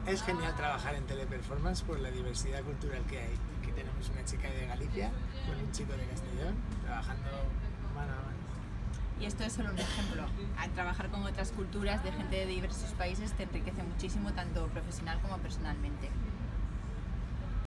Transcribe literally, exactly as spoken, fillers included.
Es genial trabajar en Teleperformance por la diversidad cultural que hay. Aquí tenemos una chica de Galicia con un chico de Castellón trabajando mano a mano. Y esto es solo un ejemplo. Al trabajar con otras culturas de gente de diversos países te enriquece muchísimo, tanto profesional como personalmente.